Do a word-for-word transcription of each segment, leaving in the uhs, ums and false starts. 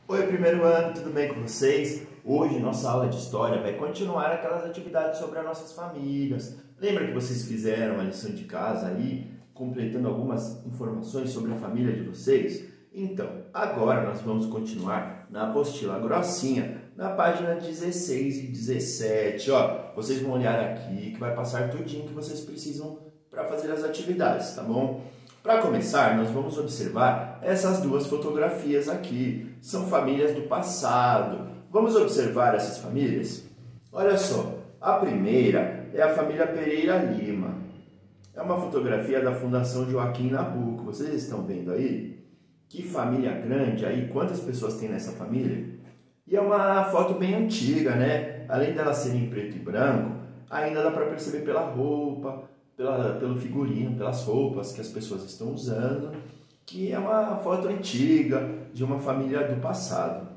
Oi, primeiro ano, tudo bem com vocês? Hoje nossa aula de história vai continuar aquelas atividades sobre as nossas famílias. Lembra que vocês fizeram a lição de casa aí, completando algumas informações sobre a família de vocês? Então, agora nós vamos continuar na apostila grossinha, na página dezesseis e dezessete. Ó, vocês vão olhar aqui que vai passar tudinho que vocês precisam para fazer as atividades, tá bom? Para começar, nós vamos observar essas duas fotografias aqui. São famílias do passado. Vamos observar essas famílias? Olha só, a primeira é a família Pereira Lima. É uma fotografia da Fundação Joaquim Nabuco. Vocês estão vendo aí? Que família grande aí, quantas pessoas tem nessa família? E é uma foto bem antiga, né? Além dela ser em preto e branco, ainda dá para perceber pela roupa, Pela, pelo figurino, pelas roupas que as pessoas estão usando, que é uma foto antiga de uma família do passado.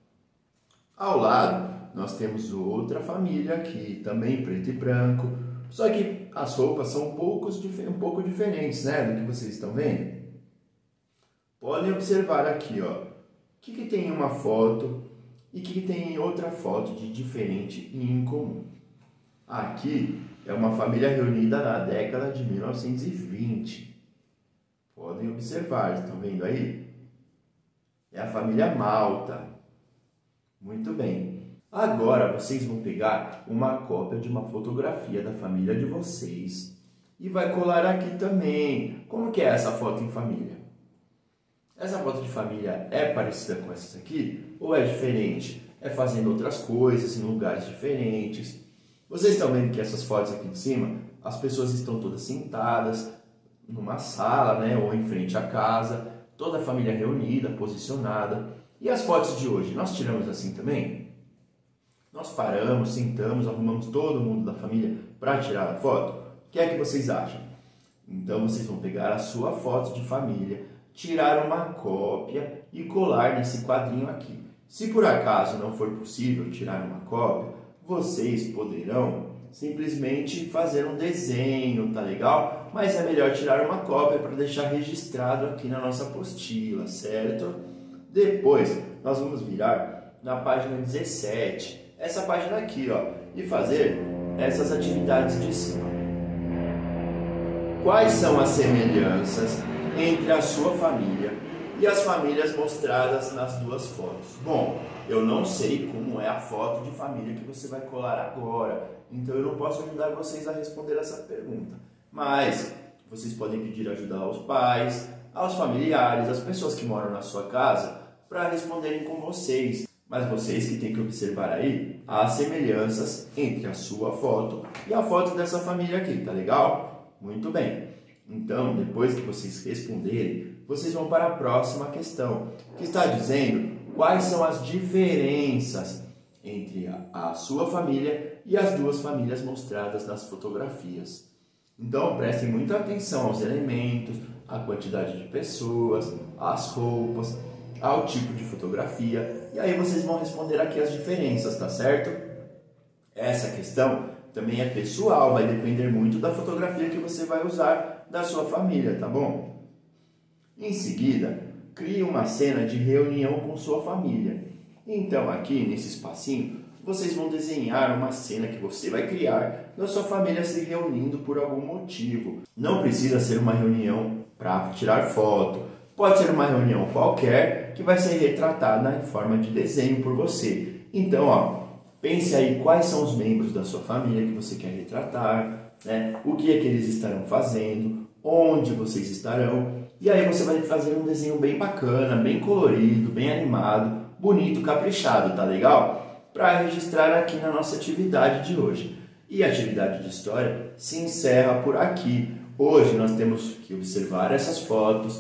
Ao lado, nós temos outra família aqui, também preto e branco, só que as roupas são um pouco, um pouco diferentes, né, do que vocês estão vendo. Podem observar aqui, ó, o que, que tem em uma foto e o que, que tem em outra foto de diferente e incomum. Aqui é uma família reunida na década de mil novecentos e vinte. Podem observar, estão vendo aí? É a família Malta. Muito bem. Agora vocês vão pegar uma cópia de uma fotografia da família de vocês e vai colar aqui também. Como que é essa foto em família? Essa foto de família é parecida com essas aqui ou é diferente? É fazendo outras coisas em lugares diferentes? Vocês estão vendo que essas fotos aqui de cima, as pessoas estão todas sentadas numa sala, né, ou em frente à casa, toda a família reunida, posicionada. E as fotos de hoje, nós tiramos assim também? Nós paramos, sentamos, arrumamos todo mundo da família para tirar a foto? O que é que vocês acham? Então vocês vão pegar a sua foto de família, tirar uma cópia e colar nesse quadrinho aqui. Se por acaso não for possível tirar uma cópia, vocês poderão simplesmente fazer um desenho, tá legal? Mas é melhor tirar uma cópia para deixar registrado aqui na nossa apostila, certo? Depois, nós vamos virar na página dezessete, essa página aqui, ó, e fazer essas atividades de cima. Quais são as semelhanças entre a sua família e as famílias mostradas nas duas fotos? Bom, eu não sei como é a foto de família que você vai colar agora, então eu não posso ajudar vocês a responder essa pergunta. Mas vocês podem pedir ajuda aos pais, aos familiares, às pessoas que moram na sua casa, para responderem com vocês. Mas vocês que têm que observar aí as semelhanças entre a sua foto e a foto dessa família aqui, tá legal? Muito bem. Então, depois que vocês responderem, vocês vão para a próxima questão, que está dizendo quais são as diferenças entre a, a sua família e as duas famílias mostradas nas fotografias. Então, prestem muita atenção aos elementos, à quantidade de pessoas, às roupas, ao tipo de fotografia, e aí vocês vão responder aqui as diferenças, tá certo? Essa questão também é pessoal, vai depender muito da fotografia que você vai usar da sua família, tá bom? Em seguida, crie uma cena de reunião com sua família. Então, aqui nesse espacinho, vocês vão desenhar uma cena que você vai criar da sua família se reunindo por algum motivo. Não precisa ser uma reunião para tirar foto. Pode ser uma reunião qualquer que vai ser retratada em forma de desenho por você. Então, ó, pense aí quais são os membros da sua família que você quer retratar, né? O que é que eles estarão fazendo, onde vocês estarão. E aí você vai fazer um desenho bem bacana, bem colorido, bem animado, bonito, caprichado, tá legal? Para registrar aqui na nossa atividade de hoje. E a atividade de história se encerra por aqui. Hoje nós temos que observar essas fotos,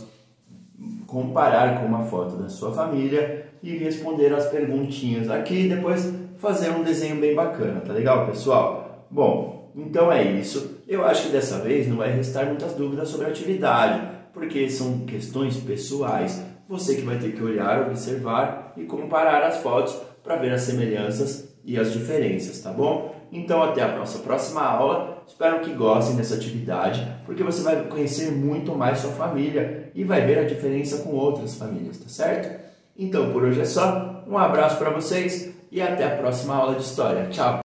comparar com uma foto da sua família e responder as perguntinhas aqui e depois fazer um desenho bem bacana, tá legal, pessoal? Bom, então é isso. Eu acho que dessa vez não vai restar muitas dúvidas sobre a atividade, porque são questões pessoais, você que vai ter que olhar, observar e comparar as fotos para ver as semelhanças e as diferenças, tá bom? Então até a nossa próxima aula, espero que gostem dessa atividade, porque você vai conhecer muito mais sua família e vai ver a diferença com outras famílias, tá certo? Então por hoje é só, um abraço para vocês e até a próxima aula de história. Tchau!